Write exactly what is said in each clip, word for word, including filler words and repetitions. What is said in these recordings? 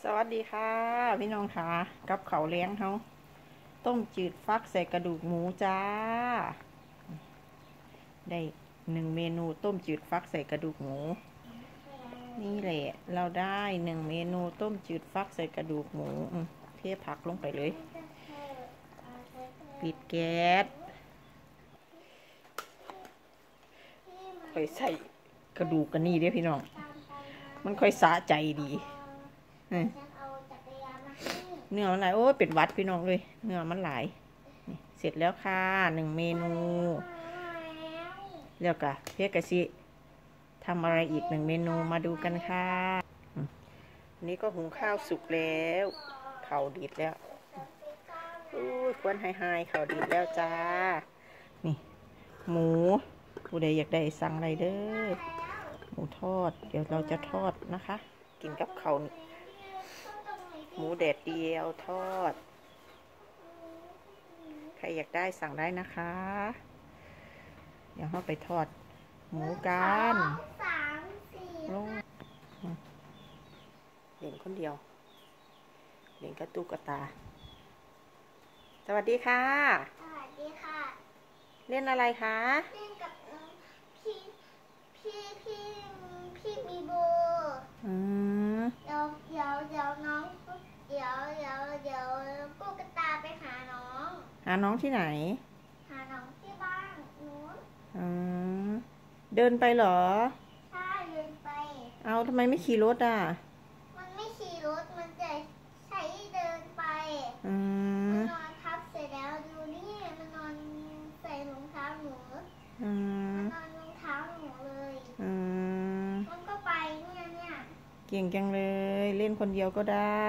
สวัสดีค่ะพี่น้องค่ะกับเขาเลี้ยงเขาต้มจืดฟักใส่กระดูกหมูจ้าได้หนึ่งเมนูต้มจืดฟักใส่กระดูกหมูนี่แหละเราได้หนึ่งเมนูต้มจืดฟักใส่กระดูกหมูเทผักลงไปเลยปิดแก๊สค่อยใส่กระดูกกันนี่เด้อพี่น้องมันค่อยสะใจดีเนื้อมันหลายโอ้เป็นวัดพี่น้องเลยเนื้อมันหลายเสร็จแล้วค่ะหนึ่งเมนูแล้วก็เพียกะสิทำอะไรอีกหนึ่งเมนูมาดูกันค่ะนี่ก็หุงข้าวสุกแล้วข้าวดีดแล้วอู้ควนไฮไฮข้าวดีดแล้วจ้านี่หมูผู้ใดอยากได้สั่งอะไรเด้อหมูทอดเดี๋ยวเราจะทอดนะคะกินกับข้าวหมูแดดเดียวทอดใครอยากได้สั่งได้นะคะเดี๋ยวเราไปทอดหมูกันลงเล่นคนเดียวเล่นกระตุกกระตาสวัสดีค่ะสวัสดีค่ะเล่นอะไรคะเล่นกับพี่พี่พี่พี่มีโบอืมเดี๋ยวเดี๋ยวเดี๋ยวน้องเดี๋ยวเดี๋ยวเดี๋ยวกูกระตาไปหาน้องหาน้องที่ไหนหาน้องที่บ้านนู้นอืมเดินไปเหรอใช่เดินไปเอาทำไมไม่ขี่รถอ่ะมันไม่ขี่รถมันจะใช้เดินไปอืมมันนอนทับเสร็จแล้วดูนี่มันนอนใส่รองเท้าหนูอืมมันนอนรองเท้าหนูเลยอืมมันก็ไปเนี่ยเนี่ยเก่งจังเลยเล่นคนเดียวก็ได้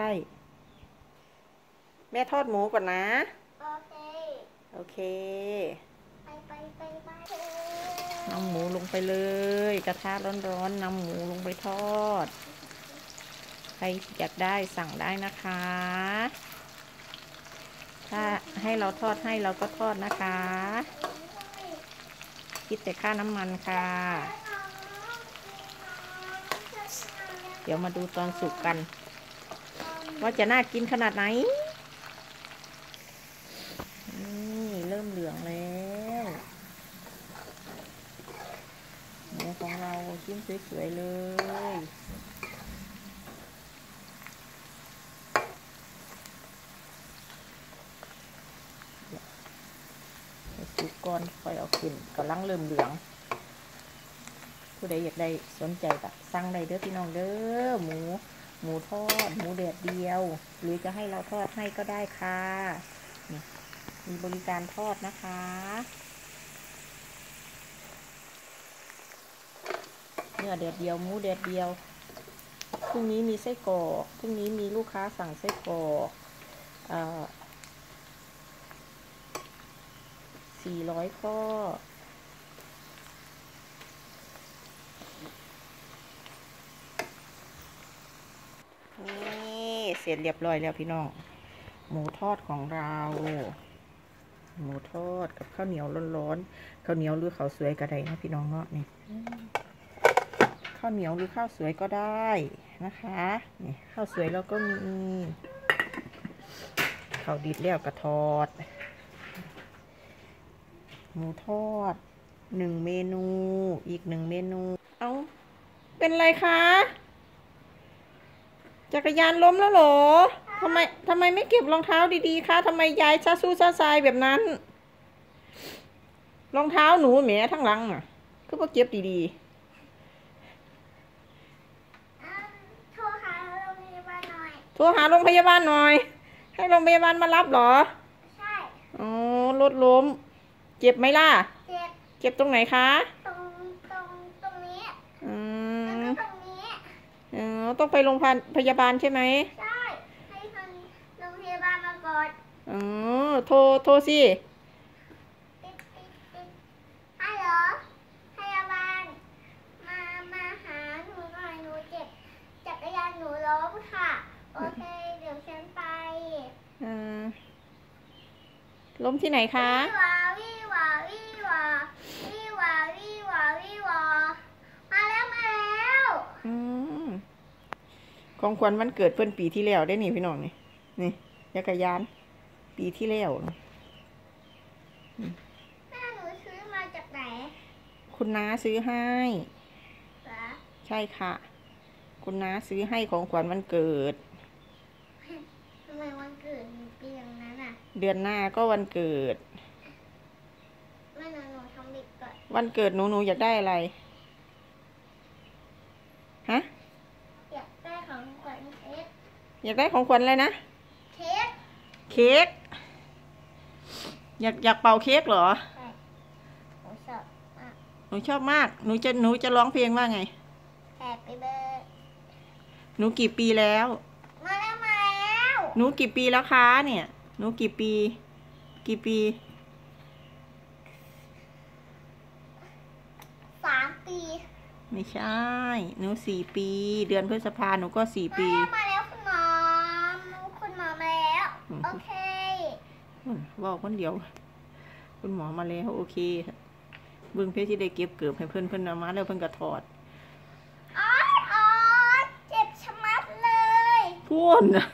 แม่ทอดหมูก่อนนะโอเคโอเคไปไปไปไปนำหมูลงไปเลยกระทะร้อนๆนำหมูลงไปทอดใครอยากได้สั่งได้นะคะถ้าให้เราทอดให้เราก็ทอดนะคะคิดแต่ค่าน้ำมันค่ะเดี๋ยวมาดูตอนสุกกันว่าจะน่ากินขนาดไหนนี่เริ่มเหลืองแล้วหมูของเราชิ้นสวยๆเลยสุกก่อนค่อยเอาขึ้นกำลังเริ่มเหลืองผู้ใดอยากได้สนใจก็สั่งได้เด้อพี่น้องเด้อหมูหมูทอดหมูแดดเดียวหรือจะให้เราทอดให้ก็ได้ค่ะนี่มีบริการทอดนะคะเนื้อแดดเดียวหมูแดดเดียวพรุ่งนี้มีไส้กรอกพรุ่งนี้มีลูกค้าสั่งไส้กรอกอ่าสี่ร้อยข้อนี่เสร็จเรียบร้อยแล้วพี่น้องหมูทอดของเราหมูทอดกับข้าวเหนียวร้อนๆข้าวเหนียวหรือข้าวสวยก็ได้นะพี่น้องเนาะนี่ข้าวเหนียวหรือข้าวสวยก็ได้นะคะนี่ข้าวสวยแล้วก็มีข้าวดิบแล้วกระทอดหมูทอดหนึ่งเมนูอีกหนึ่งเมนูเอาเป็นไรคะจักรยานล้มแล้วเหรอทำไมทำไมไม่เก็บรองเท้าดีๆคะทำไมยายซาซูซาซายแบบนั้นรองเท้าหนูแหมทั้งหลังอ่ะก็บ่เก็บดีๆโทรหาโรงพยาบาลหน่อยโทรหาโรงพยาบาลหน่อยให้โรงพยาบาลมารับเหรอใช่อ๋อรถล้มเจ็บไหมล่ะเจ็บเจ็บตรงไหนคะตรงตรงตรงนี้อืมตรงนี้เออต้องไปโรงพยาบาลใช่ไหมใช่ให้ทางโรงพยาบาลมาก่อนอ๋อโทรโทรสิติดติดติดฮัลโหลพยาบาลมามาหาหนูหน่อยหนูเจ็บจักรยานหนูล้มค่ะโอเคเดี๋ยวฉันไปอืมล้มที่ไหนคะวิวาวิวาวิวาวิวาวิวาวิวามาแล้วมาแล้วอืมของขวัญวันเกิดเพิ่นปีที่แล้วได้นี่พี่น้องนี่นี่จักรยานปีที่แล้วแม่หนูซื้อมาจากไหนคุณน้าซื้อให้เหรอใช่ค่ะ คุณน้าซื้อให้ของขวัญวันเกิดทำไมวันเกิดมีปีอย่างนั้นอ่ะเดือนหน้าก็วันเกิดแม่หนูหนูทำเด็กก่อนวันเกิดหนูหนูอยากได้อะไรฮะอยากได้ของขวัญเค้กอยากได้ของขวัญอะไรนะเค้กเค้กอยากอยากเป่าเค้กเหรอใช่หนูชอบมากหนูชอบมากหนูจะหนูจะร้องเพลงว่าไง Happy birthday หนูกี่ปีแล้วมาแล้วมาแล้วหนูกี่ปีแล้วคะเนี่ย หนูกี่ปี กี่ปีสามปีไม่ใช่ หนูสี่ปี เดือนพฤษภาหนูก็สี่มาปีแล้วมาแล้วคุณหมอคุณหมอมาแล้วอืมโอเคบอกคนเดียว คุณหมอมาแล้วโอเคเบิ่งเพชรที่ได้เก็บเกือบให้เพื่อนเพื่อนเอามาแล้วเพื่อนก็ถอดอ๋ออ๋อเจ็บชะมัดเลยพูนนะ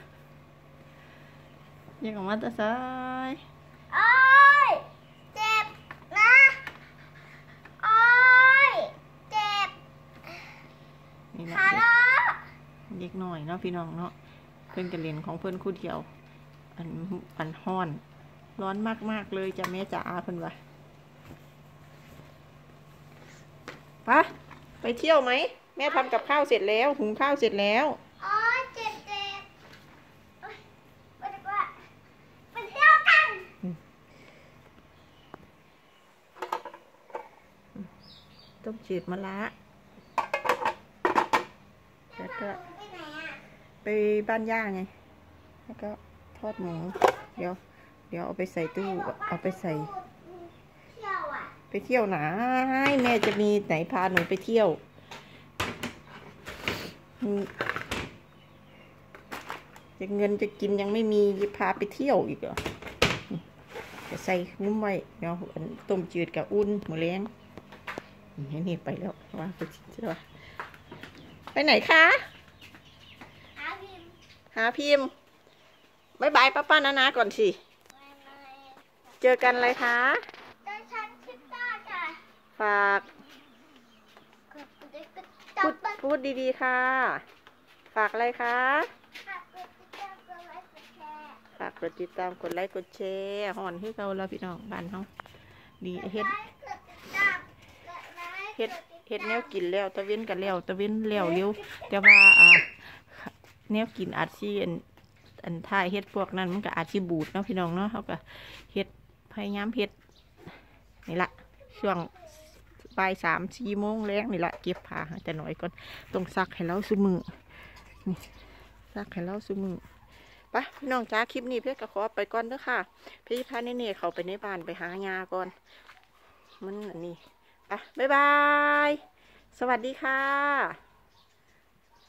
ยังออกมาแตาซ้ายโอ้ยเจ็บนะโอ้ยเจ็บนี่แหละขาล้อเด็กหน่อยเนาะพี่น้องเนาะเพื่อนกันเรียนของเพื่อนคู่เดียว อันอันห้อน ร้อนมากๆเลยจ้ะแม่จ๋าเพื่อนวะไปไปเที่ยวไหมแม่ทำกับข้าวเสร็จแล้วหุงข้าวเสร็จแล้วโอ้ยเจ็บเจ็บโอ้ยไปดีกว่าไปเที่ยวกันต้มจืดมะระแล้วก็ไปไหนอ่ะไปบ้านย่าไง แล้วก็ทอดหมู เดี๋ยว เดี๋ยวเอาไปใส่ตู้ เอาไปใส่เที่ยวอ่ะไปเที่ยวไหนแม่จะมีไหนพาหนูไปเที่ยวอืมจะเงินจะกินยังไม่มีจะพาไปเที่ยวอีกเหรอจะใส่หุ้มไว้เดี๋ยวอันต้มจืดกับอุ่นหมูแรงนี่นี่ไปแล้วว่าไปเที่ยวไปไหนคะหาพิมพ์หาพิมพ์บายบายป้าป้านานาก่อนสิไม่ไม่เจอกันเลยคะเจอฉันคิดได้ค่ะฝากกดติ๊กติ๊กจัพูบดไปพูดดีๆค่ะ ฝากอะไรคะค่ะกดติ๊กจับกดไลค์กดแชร์ฝากกดติดตามกดไลค์กดแชร์หอนให้เราแล้วพี่น้องบ้านเขาดีเฮ็ดกดไลค์กดติดตามกดไลค์เฮ็ดกติตามเฮ็ดแนวกินแล้วตะเว้นกันแล้วตะเว้นแล้วเร็วแต่ว่าอ่าแนวกินอาจสิอันอันท้ายเฮ็ดพวกนั้นมันก็อาจสิบูดเนาะพี่น้องเนาะเขาก็เฮ็ดพยายามเฮ็ดนี่ละช่วงบ่ายสามสี่โมงแรงนี่ละเก็บผ้าแต่หน่อยก่อนต้องซักให้เราซุมือนี่ซักให้เราซุมือไปพี่น้องจ้าคลิปนี้เพื่อก็ขอไปก่อนเด้อค่ะพี่พาเน่ๆเขาไปในบ้านไปหายาก่อนมันอันนี้ไปบ๊ายบาย สวัสดีค่ะ